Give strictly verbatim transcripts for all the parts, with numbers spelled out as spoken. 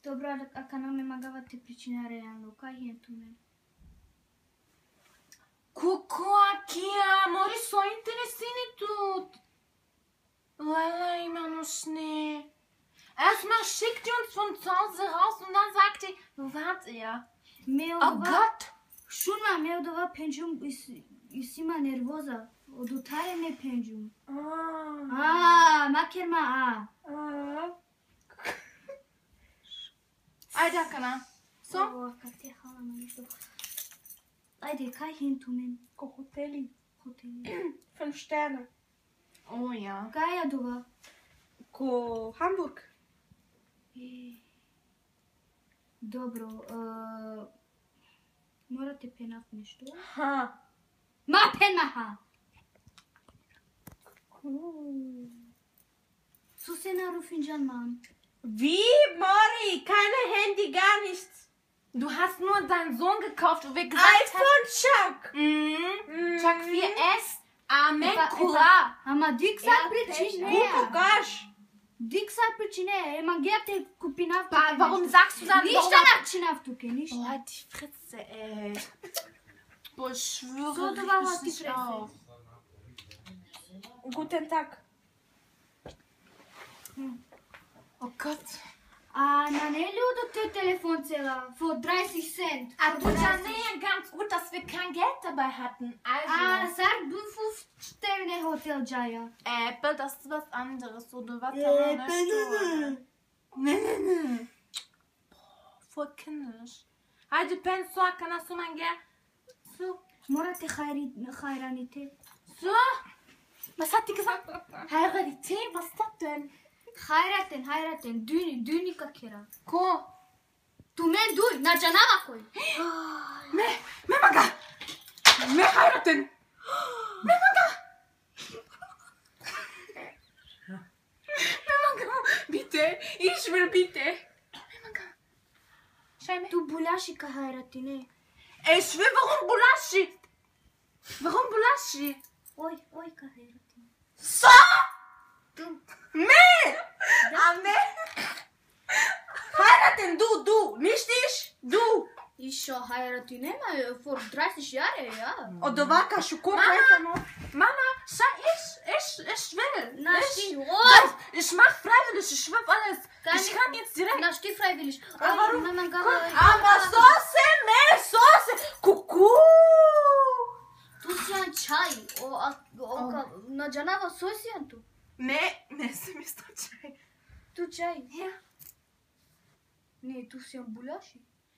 Добре, ако не ме магавате причина реално, кай е тумен? Kukuakia, mori so interesini tut. Lala, immer nur Schnee. Erstmal schickt die uns von zu Hause raus und dann sagt die, wo wart ihr? Oh Gott! Шуна, ме одова пенджум исима нервоза. Од утарене пенджум. А, макерма а. Ajde, Kana. So? Как ти хала ма нешто. Ajde, kaj hin tumen? Ko hoteli. Hoteli. Fünf Sterne. Oh ja. Kaj je dova? Ko Hamburg. Dobro, morate penat nešto. Ha. Ma penaha! So se na Rufinjan mam. Wie, Mori? Keine Handy, gar nichts. Du hast nur deinen Sohn gekauft, wo wir gesagt iPhone Chuck. Mhm. Chuck vier S. Amen. Epa, Kura. Ама дик са причине. Kuko Gash. Дик са причине. Ема герте купинав. Ba- Warum sagst du dann Ништа warum- начинав туке, ништа. Oh, halt die Fritze, ey. Boah, ich schwöre, So, du reg warst mich die nicht Fresse. auf. Guten Tag. Oh Gott. А на не ли удате телефон цела? For dreißig Cent. Ah, du Janine, ganz gut, dass wir kein Geld dabei hatten. Also, А сар буфуф стерне хотел джая. Apple, das ist was anderes. So, du warst aber in der Stunde. Nee, nee, nee. Boah, voll kindisch. Hadi ben so, kannst du mein Geld? So, Morate хайраните. so. Was hat die gesagt? Heiratität, was ist das denn? Хайратен, хайратен, дюни, дюни какера. Ko. Ту мен дуй, на джанава кой. Me, me maga. Me heiraten. Me maga. Me maga. Bitte, ich will bitte. Me maga. Schau Ту буляшика хайратине. Ich will, warum Bulashi? Warum Bulashi? Ой, ой, ка хайратине. So? Ту. Me! Ame! Heiraten, du, du, nicht ich, du. Ишо хайратине, ма for dreißig Jahre, ja. Oder war Kaschuko? Mama, Mama, schau, ich, ich, ich will. Na, ich, stimmt. Doch, ich mach freiwillig, ich schwör alles. Kann ich ich- kann jetzt direkt. Na, stii freiwillig. Aber warum? Mama, Aber Soße, mehr Soße. Kuckuck. Tu si an chai. O, o, na джанава сосиан ту. Nee, nee, sie ist doch schei. Tu chai. Ja. Не, tu si an bulashi.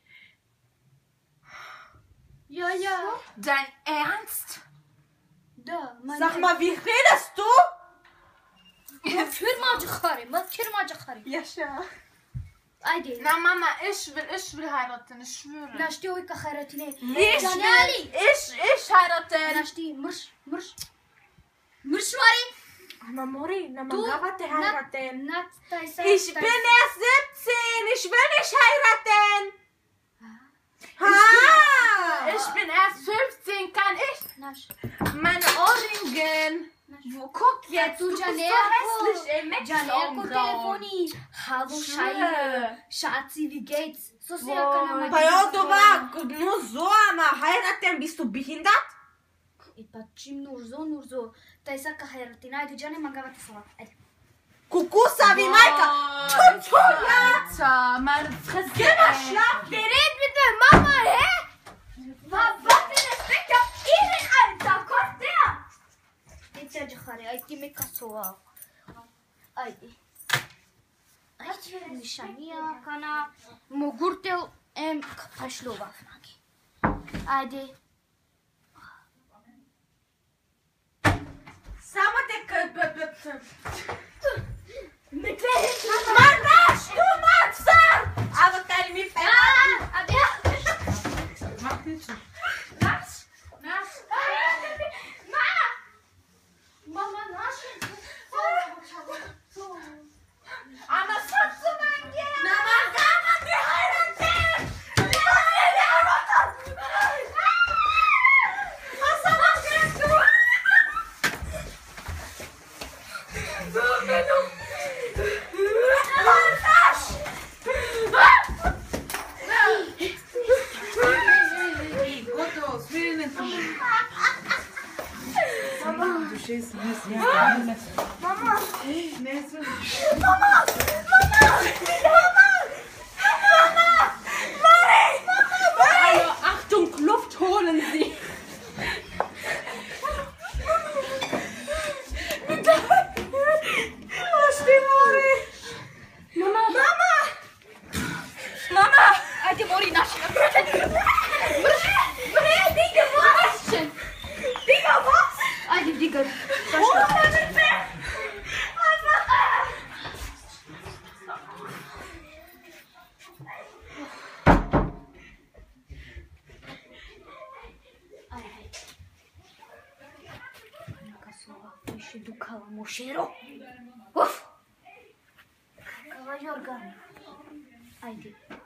Ja, ja. Dein Ernst? Da, man. Sag mal, wie redest du? Ma firma jakhare, ma firma jakhare. Yaşa. Ajde. Na Mama, ich will, ich will heiraten, ich schwöre. Na, stii oi ka хайратине. ich Janali. will, ich, ich heiraten. Na, stii mrš, mrš. Mrš mari. Aber Mori, na Du, magawate heiraten. Na, tai sa. Ich bin erst siebzehn, ich will nicht heiraten. Ha! Ich bin erst fünfzehn, kann ich Nash. meine Ohrringen. Wo, guck jetzt, du bist so hässlich, ey, mit Janeko Augenbrauen. telefoni. Hallo, Schei. Schwöre. Schatzi, wie geht's? So sehr Boah, kann man. Pajo, du war nur so am heiraten. Bist du behindert? Ipachim nur so, nur so. Tai sa ka хайратина. Ajde, Jane magavate sala. Ajde. Kukusa wie Maika. Tut, tut, ja. Alter, meine Fresse. Geh mal ey. schlafen. Gerät mit der Mama, hä? Was, was denn? Es steckt auf ihnen, Alter. Kommt her. Jetzt ja, Jachare. Ajde, me kasoa. Ajde. Ajde, nishania, kana. Mogurtel, em, kapaşlova. Ajde. Samo te k... Mit welchem? Manaš, du Matzer! Aber kein mit... Ah, aber ja. Mach nicht. Nasch, nasch. Mama! Mama, nasch. Aber sonst so mein Geld. Na magawate heiraten! Was machst du? So, wenn du... Manaš! Nes, nes, ja, nes. Mama! Nes. Mama! Mama! Mama! Mama! Mari! Mama! Hallo, Achtung, Luft holen Sie. Was ist denn, Mari? Mama! Mama! Mama! Ajde, Mori, naši. Bre, diga vas! Diga vas! Ajde, diga. Zašto? Više dukala mušero. Uf! Kakava jorgana. Ajde.